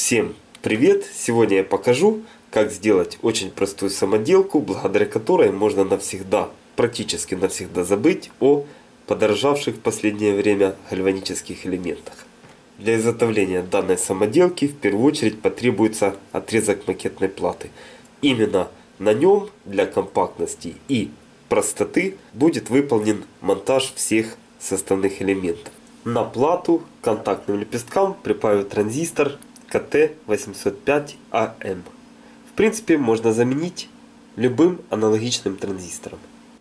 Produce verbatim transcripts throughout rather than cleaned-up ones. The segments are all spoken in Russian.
Всем привет! Сегодня я покажу, как сделать очень простую самоделку, благодаря которой можно навсегда, практически навсегда забыть о подорожавших в последнее время гальванических элементах. Для изготовления данной самоделки в первую очередь потребуется отрезок макетной платы. Именно на нем для компактности и простоты будет выполнен монтаж всех составных элементов. На плату к контактным лепесткам припаю транзистор ка тэ восемьсот пять а эм. В принципе, можно заменить любым аналогичным транзистором.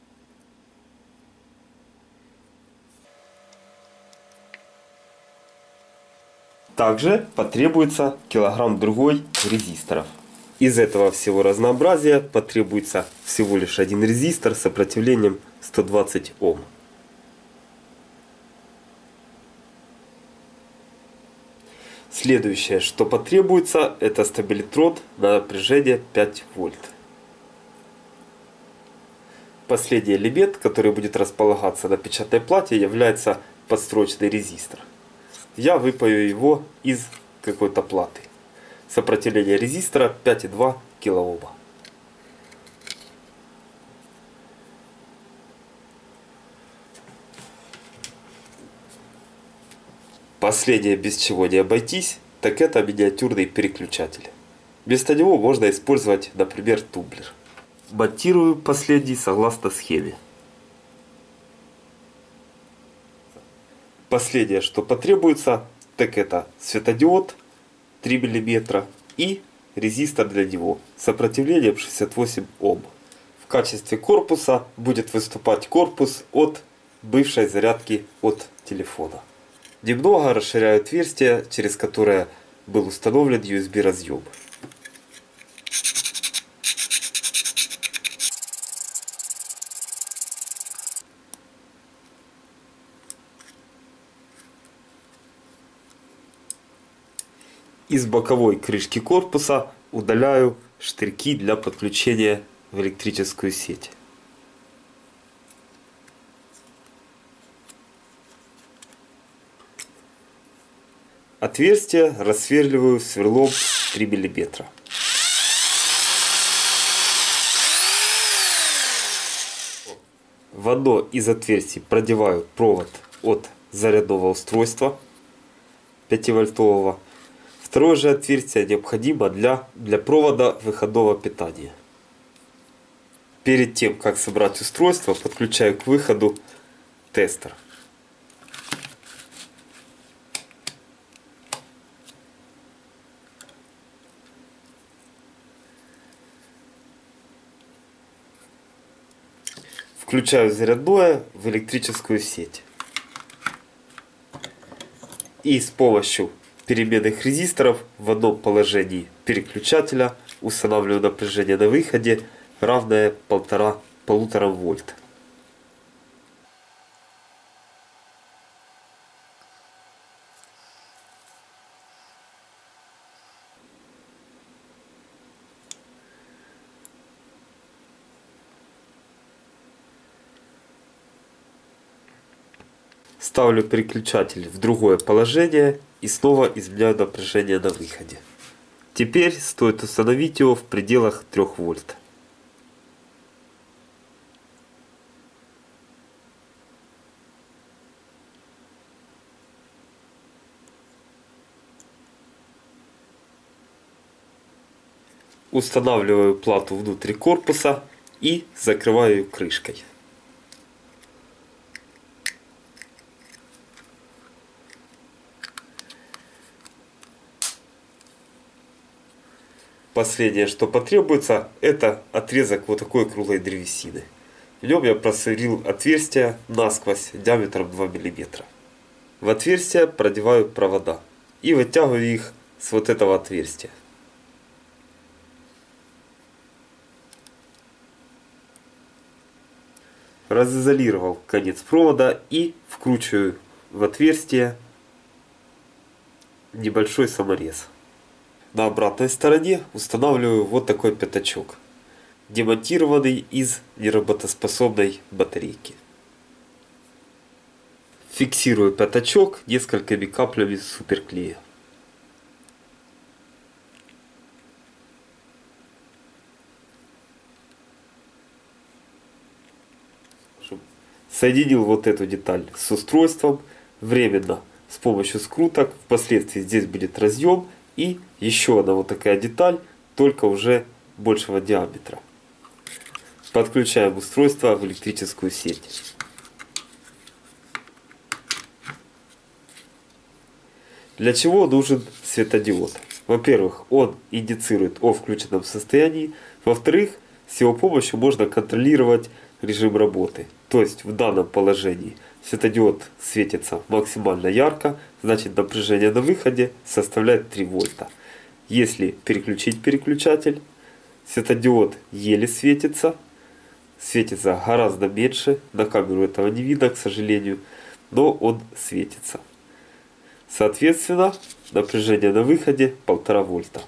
Также потребуется килограмм другой резисторов. Из этого всего разнообразия потребуется всего лишь один резистор с сопротивлением сто двадцать Ом. Следующее, что потребуется, это стабилитрод на напряжение пять вольт. Последний элемент, который будет располагаться на печатной плате, является подстроечный резистор. Я выпаю его из какой-то платы. Сопротивление резистора пять и два килоома. Последнее, без чего не обойтись, так это миниатюрный переключатель. Вместо него можно использовать, например, тумблер. Монтирую последний согласно схеме. Последнее, что потребуется, так это светодиод три миллиметра и резистор для него с сопротивлением шестьдесят восемь Ом. В качестве корпуса будет выступать корпус от бывшей зарядки от телефона. Немного расширяю отверстие, через которое был установлен ю эс би разъем. Из боковой крышки корпуса удаляю штырьки для подключения в электрическую сеть. Отверстие рассверливаю сверлом три миллиметра. В одно из отверстий продеваю провод от зарядного устройства пятивольтового. Второе же отверстие необходимо для, для провода выходного питания. Перед тем, как собрать устройство, подключаю к выходу тестер. Включаю зарядное в электрическую сеть. И с помощью переменных резисторов в одном положении переключателя устанавливаю напряжение на выходе, равное полтора полутора вольт. Ставлю переключатель в другое положение и снова изменяю напряжение на выходе. Теперь стоит установить его в пределах трёх вольт. Устанавливаю плату внутрь корпуса и закрываю ее крышкой. Последнее, что потребуется, это отрезок вот такой круглой древесины. В нем я просверлил отверстие насквозь диаметром два миллиметра. В отверстие продеваю провода и вытягиваю их с вот этого отверстия. Разизолировал конец провода и вкручиваю в отверстие небольшой саморез. На обратной стороне устанавливаю вот такой пятачок, демонтированный из неработоспособной батарейки. Фиксирую пятачок несколькими каплями суперклея. Соединил вот эту деталь с устройством временно с помощью скруток. Впоследствии здесь будет разъем и еще одна вот такая деталь, только уже большего диаметра. Подключаем устройство в электрическую сеть. Для чего нужен светодиод? Во-первых, он индицирует о включенном состоянии. Во-вторых, с его помощью можно контролировать режим работы. То есть в данном положении светодиод светится максимально ярко, значит напряжение на выходе составляет три вольта. Если переключить переключатель, светодиод еле светится, светится гораздо меньше, на камеру этого не видно, к сожалению, но он светится. Соответственно, напряжение на выходе полтора вольта.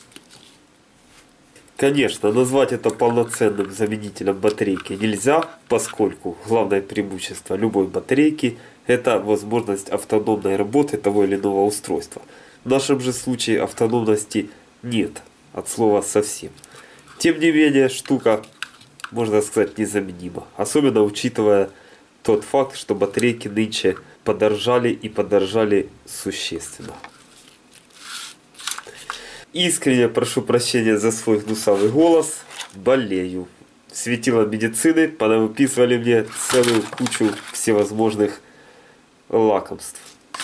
Конечно, назвать это полноценным заменителем батарейки нельзя, поскольку главное преимущество любой батарейки – это возможность автономной работы того или иного устройства. В нашем же случае автономности нет, от слова совсем. Тем не менее, штука, можно сказать, незаменима. Особенно учитывая тот факт, что батарейки нынче подорожали и подорожали существенно. Искренне прошу прощения за свой гнусавый голос. Болею. Светила медицины понавыписывали мне целую кучу всевозможных лакомств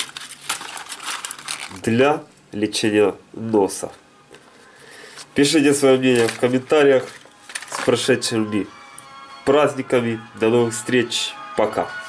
для лечения носа. Пишите свое мнение в комментариях. С прошедшими праздниками. До новых встреч. Пока.